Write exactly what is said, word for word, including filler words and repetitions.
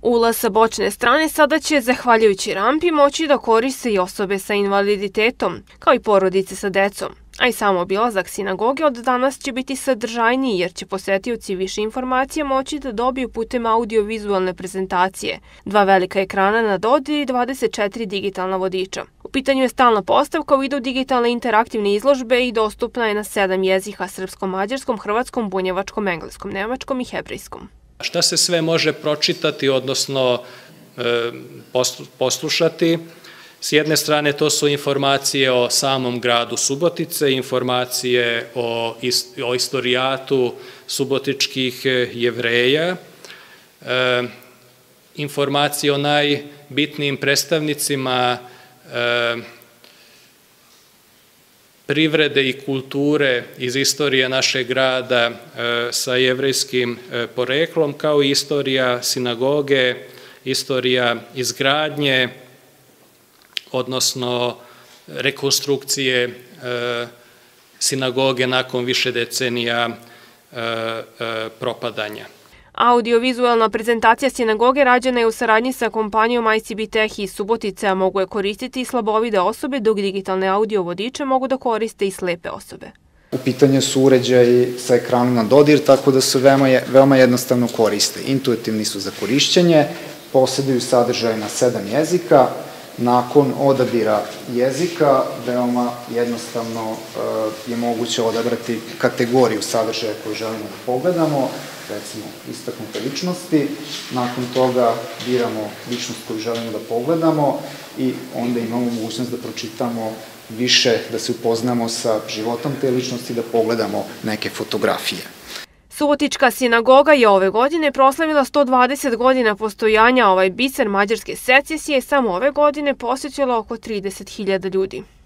Ulaz sa bočne strane sada će, zahvaljujući rampi, moći da koriste i osobe sa invaliditetom, kao i porodice sa decom. A i sam obilazak sinagoge od danas će biti sadržajniji jer će posetioci više informacija moći da dobiju putem audio-vizualne prezentacije, dva velika ekrana na dodir i dvadeset četiri digitalna vodiča. U pitanju je stalna postavka u vidu digitalne interaktivne izložbe i dostupna je na sedam jezika: srpskom, mađarskom, hrvatskom, bunjevačkom, engleskom, nemačkom i hebrejskom. Šta se sve može pročitati, odnosno poslušati? S jedne strane to su informacije o samom gradu Subotice, informacije o, o istorijatu subotičkih Jevreja, e, informacije o najbitnijim predstavnicima e, privrede i kulture iz istorije našeg grada e, sa jevrejskim e, poreklom, kao i istorija sinagoge, istorija izgradnje, odnosno rekonstrukcije e, sinagoge nakon više decenija e, e, propadanja. Audio-vizualna prezentacija sinagoge rađena je u saradnji sa kompanijom I C B Tech iz Subotice, a mogu je koristiti i slabovide osobe, dok digitalne audio vodiče mogu da koriste i slepe osobe. U pitanju su uređaji sa ekranom na dodir, tako da se veoma, veoma jednostavno koriste. Intuitivni su za korišćenje, posjeduju sadržaj na sedam jezika. Nakon odabira jezika, veoma jednostavno je moguće odabrati kategoriju sadržaja koju želimo da pogledamo, recimo istaknute ličnosti. Nakon toga biramo ličnost koju želimo da pogledamo i onda imamo mogućnost da pročitamo više, da se upoznamo sa životom te ličnosti, da pogledamo neke fotografije. Subotička sinagoga je ove godine proslavila sto dvadeset godina postojanja. Ovaj biser mađarske secesije samo ove godine posjećilo oko trideset hiljada ljudi.